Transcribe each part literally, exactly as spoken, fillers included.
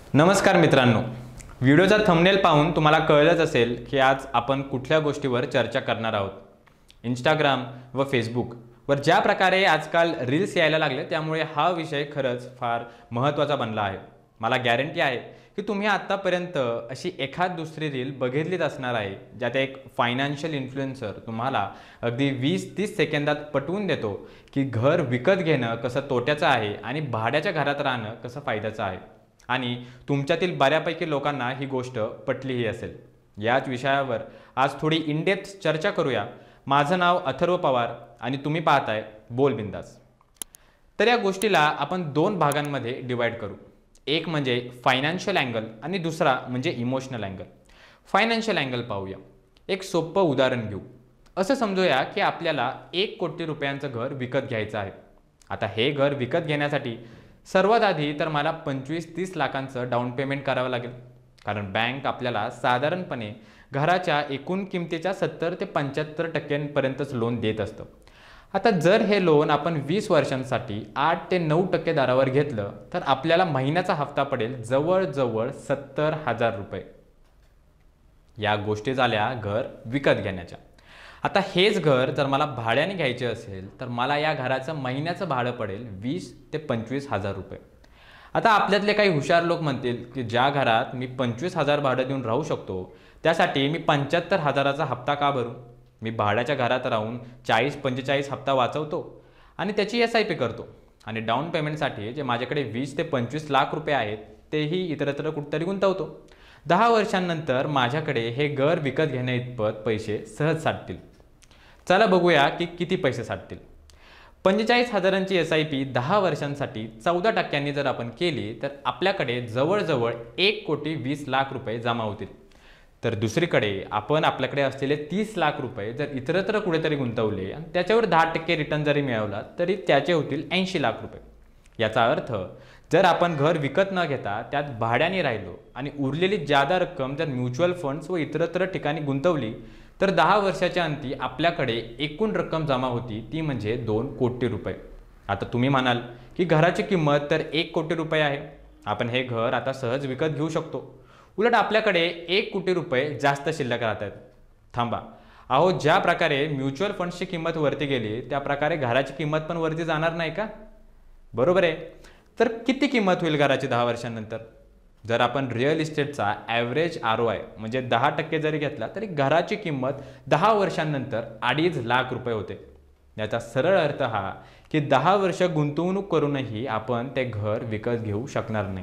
नमस्कार मित्रांनो, व्हिडिओचा थंबनेल पाहून तुम्हाला कळलंच असेल की आज आपण कुठल्या गोष्टीवर चर्चा करणार आहोत। इंस्टाग्राम व फेसबुकवर ज्या प्रकारे आजकाल रील्स यायला लागले त्यामुळे हा विषय खरंच फार महत्त्वाचा बनला आहे। मला गॅरंटी आहे की तुम्ही आतापर्यंत अशी एखाद दुसरी रील बघितलीच असणार आहे ज्यात एक फायनान्शियल इन्फ्लुएन्सर तुम्हाला अगदी वीस तीस सेकंदात पटवून देतो की घर विकत घेणं कसं तोट्याचं आहे आणि भाड्याच्या घरात राहणं कसं फायद्याचं आहे। आणि तुमच्यातील बऱ्यापैकी लोकांना ही गोष्ट पटलीही असेल। याच विषयावर आज थोडी इन डेप्थ चर्चा करूया। माझं नाव अथर्व पवार आणि तुम्ही पाहताय बोल बिंदास। तर या गोष्टीला आपण दोन भागांमध्ये डिवाइड करू, एक म्हणजे फायनान्शियल अँगल आणि दुसरा म्हणजे इमोशनल अँगल। फायनान्शियल अँगल पाहूया। एक सोपं उदाहरण घेऊ। असं समजूया की आपल्याला एक कोटी रुपयांचं घर विकत घ्यायचं आहे। आता हे घर विकत घेण्यासाठी सर्वात आधी तर मला पंचवीस तीस लाखांचं डाऊन पेमेंट करावं लागेल, कारण बँक आपल्याला साधारणपणे घराच्या एकूण किमतीच्या सत्तर ते पंच्याहत्तर टक्क्यांपर्यंतच लोन देत असतं। आता जर हे लोन आपण वीस वर्षांसाठी आठ ते नऊ टक्के दरावर घेतलं तर आपल्याला महिन्याचा हप्ता पडेल जवळजवळ सत्तर हजार रुपये। या गोष्टी झाल्या घर विकत घेण्याच्या। आता हेच घर जर मला भाड्याने घ्यायचे असेल तर मला या घराचं महिन्याचं भाडं पडेल वीस ते पंचवीस हजार रुपये। आता आपल्यातले काही हुशार लोक म्हणतील की ज्या घरात मी पंचवीस हजार भाडं देऊन राहू शकतो त्यासाठी मी पंच्याहत्तर हजाराचा हप्ता का भरू? मी भाड्याच्या घरात राहून चाळीस पंचेचाळीस हप्ता वाचवतो आणि त्याची एस आय पी करतो आणि डाऊन पेमेंटसाठी जे माझ्याकडे वीस ते पंचवीस लाख रुपये आहेत तेही इतरत्र कुठेतरी गुंतवतो। दहा वर्षांनंतर माझ्याकडे हे घर विकत घेण्या इतपत पैसे सहज साठतील। चला बघूया की किती पैसे साठतील। पंचेचाळीस हजारांची एस आय पी दहा वर्षांसाठी चौदा टक्क्यांनी जर आपण केली तर आपल्याकडे जवळजवळ एक कोटी वीस लाख रुपये जमा होतील। तर दुसरीकडे आपण आपल्याकडे असलेले तीस लाख रुपये जर इतरत्र कुठेतरी गुंतवले आणि त्याच्यावर दहा टक्के रिटर्न जरी मिळवला तरी त्याचे होतील ऐंशी लाख रुपये। याचा अर्थ जर आपण घर विकत न घेता त्यात भाड्याने राहिलो आणि उरलेली जादा रक्कम जर म्युच्युअल फंड्स व इतरत्र ठिकाणी गुंतवली तर दहा वर्षाच्या अंती आपल्याकडे एकूण रक्कम जमा होती ती म्हणजे दोन कोटी रुपये। आता तुम्ही म्हणाल की घराची किंमत तर एक कोटी रुपये आहे, आपण हे घर आता सहज विकत घेऊ शकतो। उलट आपल्याकडे एक कोटी रुपये जास्त शिल्लक राहतात। थांबा, अहो ज्या प्रकारे म्युच्युअल फंड्सची किंमत वरती गेली त्या प्रकारे घराची किंमत पण वरती जाणार नाही का? बरोबर आहे। तर किती किंमत होईल घराची दहा वर्षांनंतर? जर आपण रिअल इस्टेटचा ॲव्हरेज आर ओ आय म्हणजे दहा टक्के जरी घेतला तरी घराची किंमत दहा वर्षांनंतर अडीच लाख रुपये होते। याचा सरळ अर्थ हा की दहा वर्ष गुंतवणूक करूनही आपण ते घर विकत घेऊ शकणार नाही।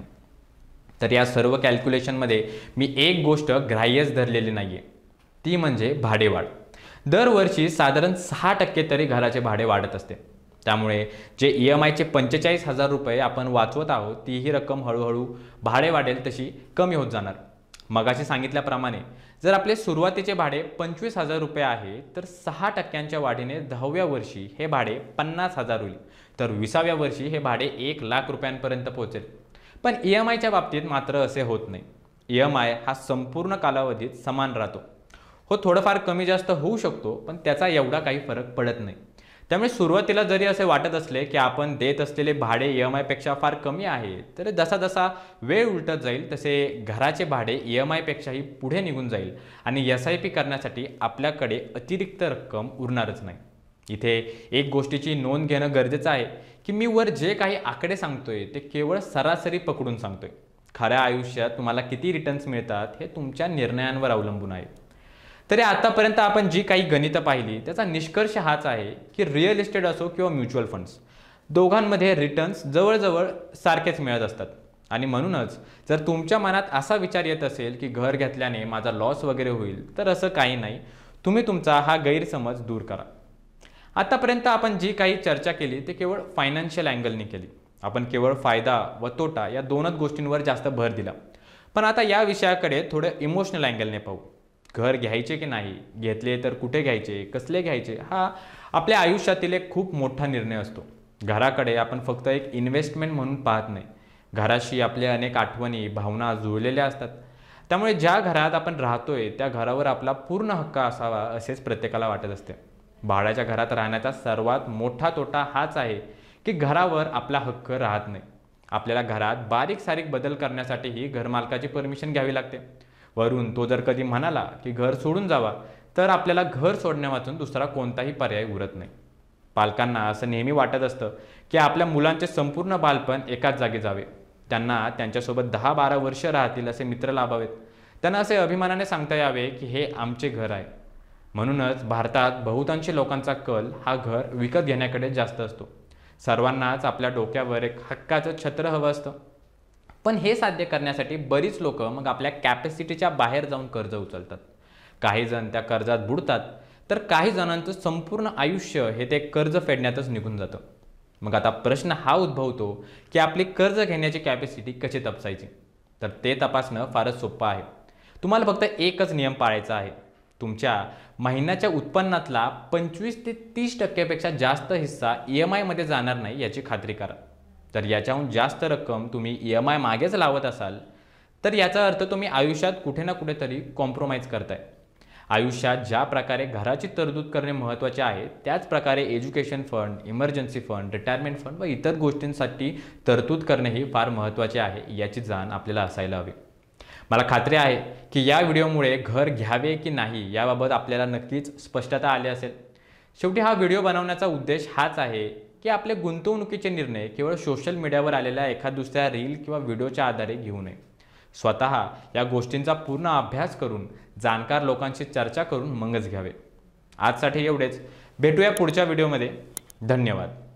तर या सर्व कॅल्क्युलेशनमध्ये मी एक गोष्ट ग्राह्यच धरलेली नाही आहे, ती म्हणजे भाडेवाढ। दरवर्षी साधारण सहा टक्के तरी घराचे भाडे वाढत असते। त्यामुळे जे ई एम आयचे पंचेचाळीस हजार रुपये आपण वाचवत आहोत तीही रक्कम हळूहळू भाडे वाढेल तशी कमी होत जाणार। मगाशी सांगितल्याप्रमाणे जर आपले सुरुवातीचे भाडे पंचवीस हजार रुपये आहे तर सहा टक्क्यांच्या वाढीने दहाव्या वर्षी हे भाडे पन्नास हजार होईल, तर विसाव्या वर्षी हे भाडे एक लाख रुपयांपर्यंत पोहोचेल। पण ई एम आयच्या बाबतीत मात्र असे होत नाही। ई एम आय हा संपूर्ण कालावधीत समान राहतो। हो, थोडंफार कमी जास्त होऊ शकतो पण त्याचा एवढा काही फरक पडत नाही। त्यामुळे सुरुवातीला जरी असे वाटत असले की आपण देत असलेले भाडे ई एम आयपेक्षा फार कमी आहे तर जसा जसा वेळ उलटत जाईल तसे घराचे भाडे ई एम आयपेक्षाही पुढे निघून जाईल आणि एस आय पी करण्यासाठी आपल्याकडे अतिरिक्त रक्कम उरणारच नाही। इथे एक गोष्टीची नोंद घेणं गरजेचं आहे की मी वर जे काही आकडे सांगतोय ते केवळ सरासरी पकडून सांगतोय। खऱ्या आयुष्यात तुम्हाला किती रिटर्न्स मिळतात हे तुमच्या निर्णयांवर अवलंबून आहे। तरी आतापर्यंत आपण जी काही गणितं पाहिली त्याचा निष्कर्ष हाच आहे की रिअल इस्टेट असो किंवा म्युच्युअल फंड्स दोघांमध्ये रिटर्न्स जवळजवळ सारखेच मिळत असतात। आणि म्हणूनच जर तुमच्या मनात असा विचार येत असेल की घर घेतल्याने माझा लॉस वगैरे होईल तर असं काही नाही। तुम्ही तुमचा हा गैरसमज दूर करा। आतापर्यंत आपण जी काही चर्चा केली ते केवळ फायनान्शियल अँगलने केली। आपण केवळ फायदा व तोटा या दोनच गोष्टींवर जास्त भर दिला। पण आता या विषयाकडे थोडं इमोशनल अँगलने पाहू। घर घ्यायचे की नाही, घेतले तर कुठे घ्यायचे, कसले घ्यायचे, हा आपल्या आयुष्यातील एक खूप मोठा निर्णय असतो। घराकडे आपण फक्त एक इन्व्हेस्टमेंट म्हणून पाहत नाही, घराशी आपल्या अनेक आठवणी भावना जुळलेल्या असतात। त्यामुळे ज्या घरात आपण राहतोय त्या घरावर आपला पूर्ण हक्क असावा असेच प्रत्येकाला वाटत असते। भाड्याच्या घरात राहण्याचा सर्वात मोठा तोटा हाच आहे की घरावर आपला हक्क राहत नाही। आपल्याला घरात बारीक सारीक बदल करण्यासाठीही घरमालकाची परमिशन घ्यावी लागते. वरून तो जर कधी म्हणाला की घर सोडून जावा, तर आपल्याला घर सोडण्यावाचून दुसरा कोणताही पर्याय उरत नाही. पालकांना असं नेहमी वाटत असतं की आपल्या मुलांचे संपूर्ण बालपण एकाच जागी जावे, त्यांना त्यांच्यासोबत दहा बारा वर्ष राहतील असे मित्र लाभावेत, त्यांना असे अभिमानाने सांगता यावे की हे आमचे घर आहे. म्हणूनच भारतात बहुतांशी लोकांचा कल हा घर विकत घेण्याकडे जास्त असतो. सर्वांनाच आपल्या डोक्यावर एक हक्काचं छत्र हवं असतं. पण हे साध्य करण्यासाठी बरीच लोक मग आपल्या कॅपॅसिटीच्या बाहेर जाऊन कर्ज उचलतात. काही जण त्या कर्जात बुडतात, तर काही जणांचं संपूर्ण आयुष्य हे ते कर्ज फेडण्यातच निघून जातं. मग आता प्रश्न हा उद्भवतो की आपली कर्ज घेण्याची कॅपॅसिटी कशी तपासायची? तर ते तपासणं फारच सोपं आहे. तुम्हाला फक्त एकच नियम पाळायचा आहे. तुमच्या महिन्याच्या उत्पन्नातला पंचवीस ते तीस टक्क्यापेक्षा जास्त हिस्सा ई एम आयमध्ये जाणार नाही याची खात्री करा. तर याच्याहून जास्त रक्कम तुम्ही ई एम आय मागेच लावत असाल, तर याचा अर्थ तुम्ही आयुष्यात कुठे ना कुठेतरी कॉम्प्रोमाइज करताय. आयुष्यात ज्या प्रकारे घराची तरतूद करणे महत्त्वाचे आहे, त्याच प्रकारे education fund, emergency fund, retirement fund व इतर गोष्टींसाठी तरतूद करणेही फार महत्त्वाचे आहे, याची जाण आपल्याला असायला हवी. मला खात्री आहे की या व्हिडिओमुळे घर घ्यावे की नाही याबाबत आपल्याला नक्कीच स्पष्टता आली असेल. शेवटी हा व्हिडिओ बनवण्याचा उद्देश हाच आहे की आपले गुंतवणुकीचे निर्णय केवळ सोशल मीडियावर आलेल्या एखाद दुसऱ्या रील किंवा व्हिडिओच्या आधारे घेऊ नये. स्वतः या गोष्टींचा पूर्ण अभ्यास करून, जाणकार लोकांशी चर्चा करून मगच घ्यावे. आजसाठी एवढेच. भेटूया पुढच्या व्हिडिओमध्ये. धन्यवाद.